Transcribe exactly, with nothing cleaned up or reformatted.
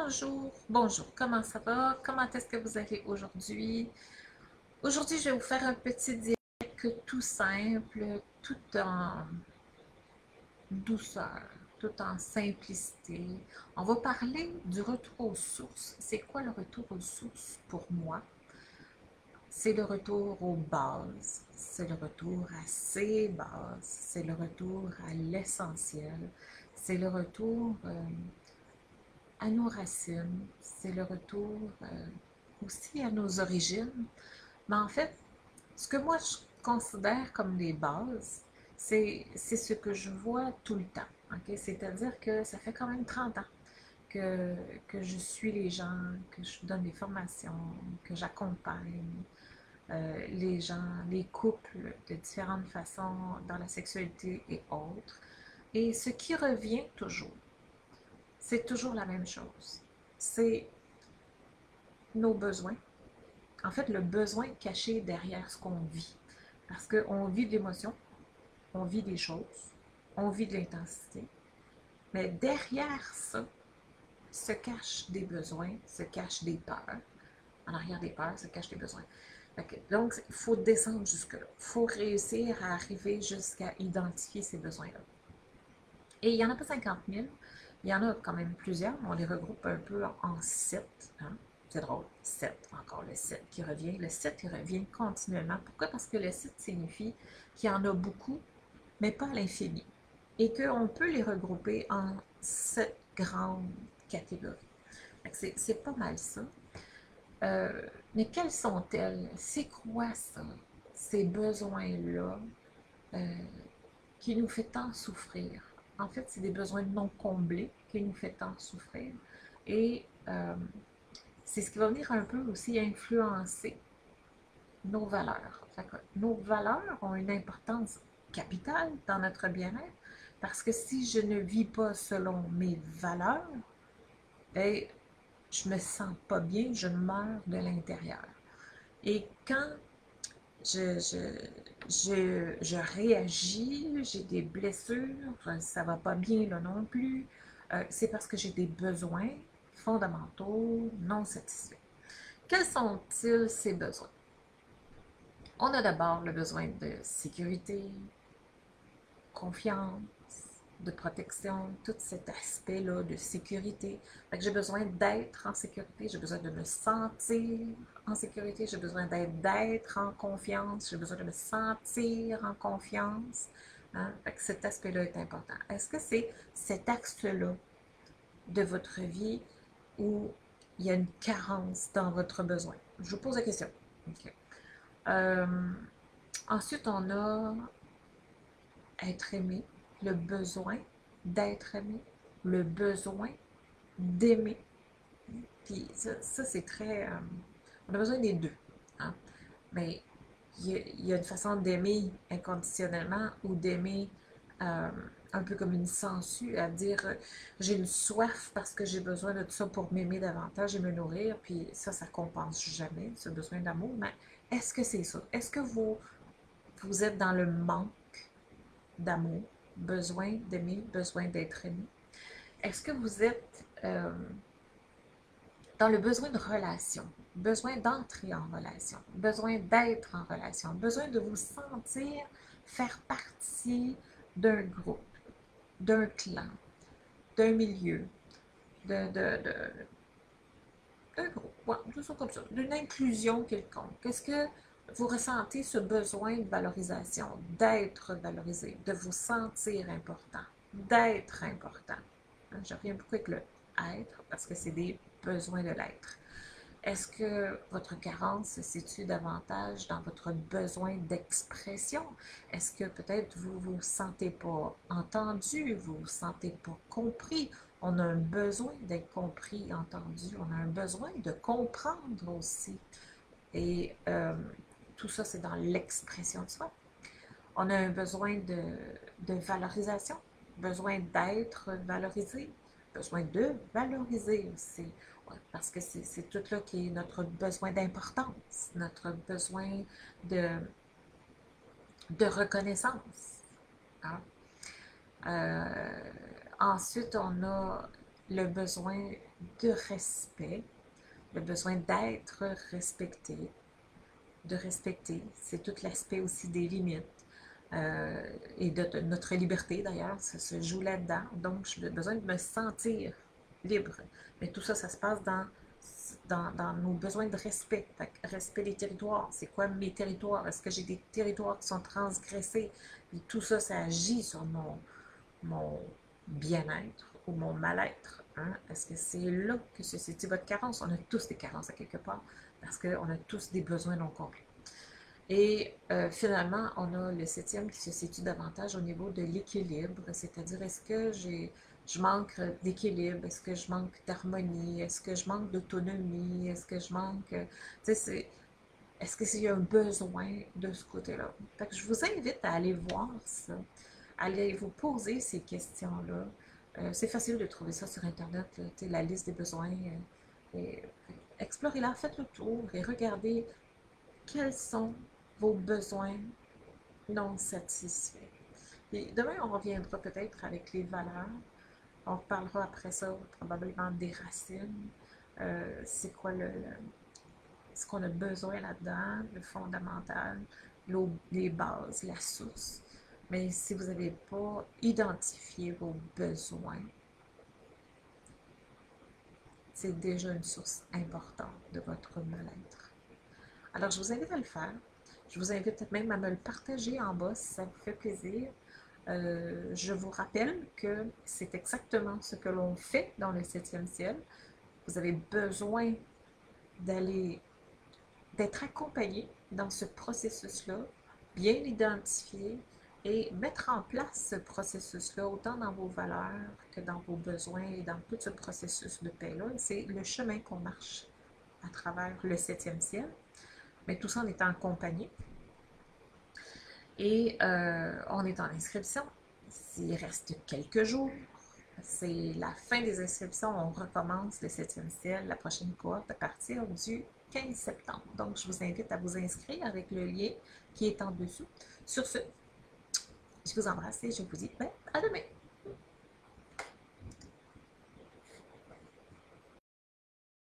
Bonjour, bonjour, comment ça va? Comment est-ce que vous allez aujourd'hui? Aujourd'hui, je vais vous faire un petit direct tout simple, tout en douceur, tout en simplicité. On va parler du retour aux sources. C'est quoi le retour aux sources pour moi? C'est le retour aux bases, c'est le retour à ses bases, c'est le retour à l'essentiel, c'est le retour euh, à nos racines, c'est le retour euh, aussi à nos origines. Mais en fait, ce que moi je considère comme des bases, c'est ce que je vois tout le temps. Okay? C'est-à-dire que ça fait quand même trente ans que, que je suis les gens, que je donne des formations, que j'accompagne euh, les gens, les couples de différentes façons dans la sexualité et autres. Et ce qui revient toujours, c'est toujours la même chose. C'est nos besoins. En fait, le besoin caché derrière ce qu'on vit. Parce qu'on vit de l'émotion, on vit des choses, on vit de l'intensité. Mais derrière ça, se cachent des besoins, se cachent des peurs. En arrière des peurs, se cachent des besoins. Donc, il faut descendre jusque-là. Il faut réussir à arriver jusqu'à identifier ces besoins-là. Et il n'y en a pas cinquante mille, il y en a quand même plusieurs, mais on les regroupe un peu en sept. Hein? C'est drôle, sept, encore le sept qui revient. Le sept, il revient continuellement. Pourquoi? Parce que le sept signifie qu'il y en a beaucoup, mais pas à l'infini. Et qu'on peut les regrouper en sept grandes catégories. C'est pas mal ça. Euh, mais quelles sont-elles? C'est quoi ça? Ces besoins-là euh, qui nous fait tant souffrir. En fait, c'est des besoins non comblés qui nous fait tant souffrir. Et euh, c'est ce qui va venir un peu aussi influencer nos valeurs. Fait que nos valeurs ont une importance capitale dans notre bien-être parce que si je ne vis pas selon mes valeurs, ben, je me sens pas bien, je meurs de l'intérieur. Et quand je, je, je, je réagis, j'ai des blessures, ça va pas bien là non plus, euh, c'est parce que j'ai des besoins fondamentaux non satisfaits. Quels sont-ils ces besoins? On a d'abord le besoin de sécurité, confiance, de protection, tout cet aspect-là de sécurité. J'ai besoin d'être en sécurité, j'ai besoin de me sentir en sécurité, j'ai besoin d'être en confiance, j'ai besoin de me sentir en confiance. Hein? Cet aspect-là est important. Est-ce que c'est cet axe-là de votre vie où il y a une carence dans votre besoin? Je vous pose la question. Okay. Euh, ensuite, on a être aimé, le besoin d'être aimé, le besoin d'aimer. Puis ça, ça c'est très... Euh, on a besoin des deux. Hein? Mais il y, a, il y a une façon d'aimer inconditionnellement ou d'aimer euh, un peu comme une sangsue, à dire euh, j'ai une soif parce que j'ai besoin de ça pour m'aimer davantage et me nourrir, puis ça, ça compense jamais ce besoin d'amour. Mais est-ce que c'est ça? Est-ce que vous, vous êtes dans le manque d'amour, besoin d'aimer, besoin d'être aimé? Est-ce que vous êtes euh, dans le besoin de relation, besoin d'entrer en relation, besoin d'être en relation, besoin de vous sentir faire partie d'un groupe, d'un clan, d'un milieu, de, de, de, d'un groupe, ouais, tout ça comme ça, d'une inclusion quelconque? Est-ce que vous ressentez ce besoin de valorisation, d'être valorisé, de vous sentir important, d'être important? Je reviens beaucoup avec le être parce que c'est des besoins de l'être. Est-ce que votre carence se situe davantage dans votre besoin d'expression? Est-ce que peut-être vous ne vous sentez pas entendu, vous ne vous sentez pas compris? On a un besoin d'être compris, entendu, on a un besoin de comprendre aussi. Et euh, tout ça, c'est dans l'expression de soi. On a un besoin de, de valorisation, besoin d'être valorisé, besoin de valoriser aussi. Ouais, parce que c'est tout là qui est notre besoin d'importance, notre besoin de, de reconnaissance. Hein? Euh, ensuite, on a le besoin de respect, le besoin d'être respecté, de respecter. C'est tout l'aspect aussi des limites euh, et de, de notre liberté d'ailleurs, ça se joue là-dedans. Donc, j'ai besoin de me sentir libre. Mais tout ça, ça se passe dans, dans, dans nos besoins de respect. Fait que respect des territoires. C'est quoi mes territoires? Est-ce que j'ai des territoires qui sont transgressés? Et tout ça, ça agit sur mon, mon bien-être ou mon mal-être. Hein? Est-ce que c'est là que se situe votre carence? On a tous des carences à quelque part parce qu'on a tous des besoins non comblés. Et euh, finalement, on a le septième qui se situe davantage au niveau de l'équilibre, c'est-à-dire est-ce que j'ai, je manque d'équilibre, est-ce que je manque d'harmonie, est-ce que je manque d'autonomie, est-ce que je manque, tu sais, c'est, est-ce que c'est un besoin de ce côté-là? Fait que je vous invite à aller voir ça, allez vous poser ces questions-là. Euh, c'est facile de trouver ça sur Internet, là, tu sais, la liste des besoins. Euh, et, explorez-la, faites le tour et regardez quels sont vos besoins non satisfaits. Et demain, on reviendra peut-être avec les valeurs. On parlera après ça probablement des racines. Euh, c'est quoi le, le ce qu'on a besoin là-dedans, le fondamental, les bases, la source. Mais si vous n'avez pas identifié vos besoins, c'est déjà une source importante de votre mal-être. Alors, je vous invite à le faire. Je vous invite même à me le partager en bas si ça vous fait plaisir. Euh, je vous rappelle que c'est exactement ce que l'on fait dans le septième ciel. Vous avez besoin d'aller, d'être accompagné dans ce processus-là, bien identifier et mettre en place ce processus-là, autant dans vos valeurs que dans vos besoins et dans tout ce processus de paix-là. C'est le chemin qu'on marche à travers le septième ciel, mais tout ça en étant accompagné. Et euh, on est en inscription. Il reste quelques jours. C'est la fin des inscriptions. On recommence le septième ciel, la prochaine cohorte, à partir du quinze septembre. Donc, je vous invite à vous inscrire avec le lien qui est en dessous. Sur ce, je vous embrasse et je vous dis ben, à demain.